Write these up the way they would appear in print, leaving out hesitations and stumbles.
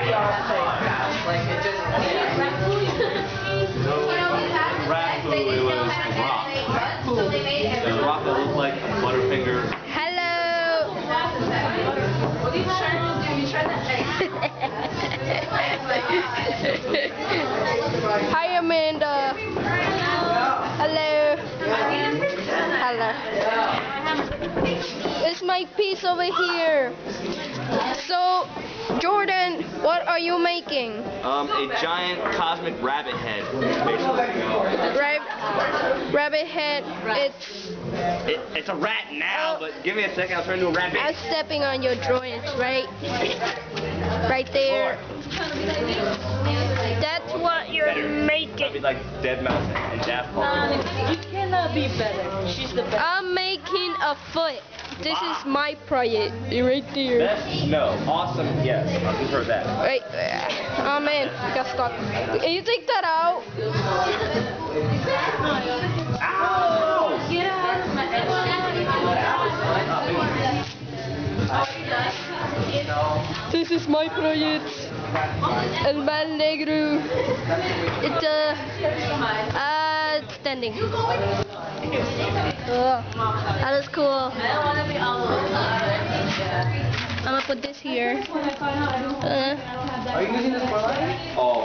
Like it just. Rat food, it was rock. The rock that looked like a Butterfinger. Hello. Hi, Amanda. Hello. Hello. It's my piece over here. So, Jordan, what are you making? A giant cosmic rabbit head, basically. Rabbit head. It's a rat now, but give me a second, I'll turn into a rabbit. I'm stepping on your joints, right? Right there. That's what you're making. That'd be like Dead Mouse and Daft Punk. You cannot be better. She's the best. I'm making a foot. This is my project. Right there. Best? No. Awesome? Yes. I'll confirm that. Right. Oh man, got stuck. Can you take that out? Ow! Get out of my This is my project. El Mal Negro. It's standing. That is cool. I'm gonna put this here. Are you using this for light? Oh.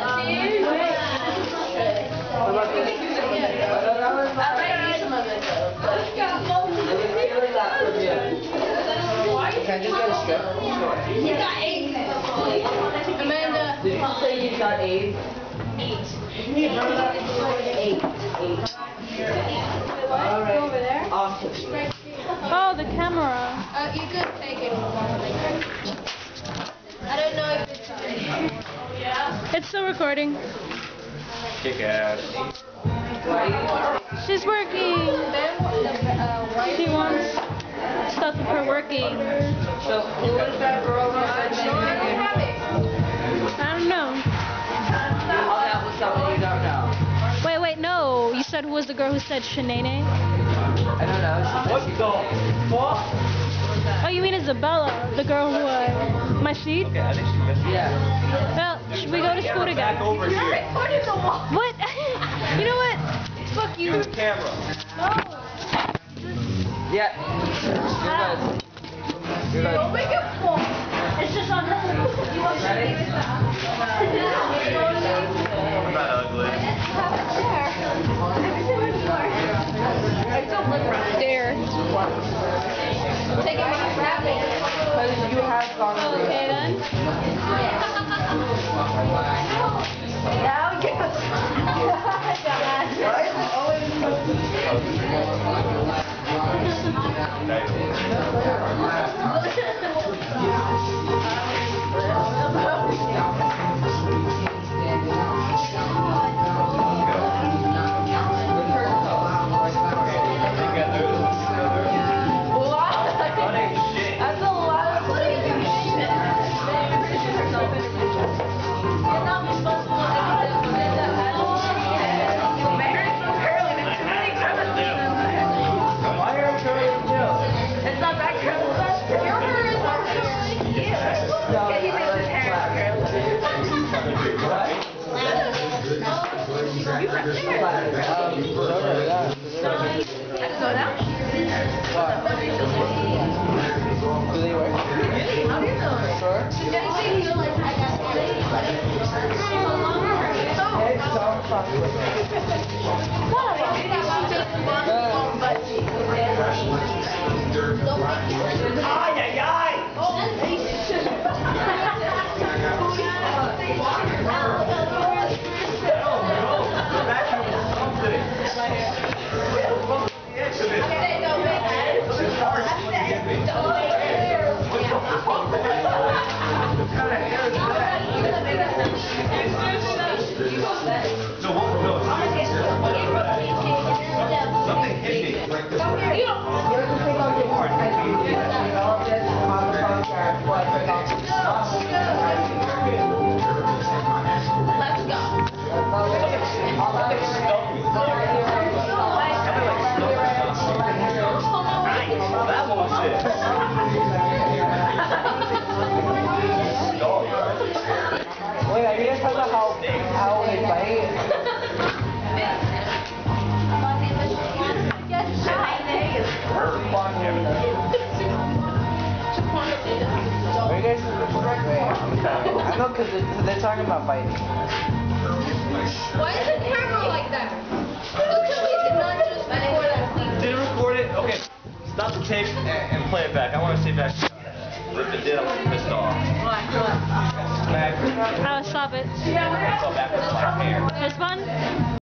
Can I just get a strip? He's got 8. Amanda. Did you say he's got 8? 8. 8. Alright. Over there? Awesome. Oh, the camera. You could take it. I don't know if it's It's still recording. Kick ass. She's working. He wants stuff of her working. So, who is that girl who said she was I don't know. Oh, that was someone you don't know. Wait, no. You said who was the girl who said Shanae? I don't know. What the fuck? Oh, you mean Isabella, the girl who my seat? Okay, I think she missed it. Yeah. Well, should we go to school together? Back over here. What? You know what? Fuck you. Use the camera. No. Yeah. You're good. You're good. It's just on the. Ready? I'm not ugly. there. Take it back. Because you have gone through Okay it. then. Now you. Why is it always Something hit me. because they're talking about fighting. Why is the camera like that? Look at we did not just record that. Did it record it? Okay. Stop the tape and play it back. I want to see back. If it did, I'm gonna be pissed off. I'll stop it. It's all back to my hair. This one?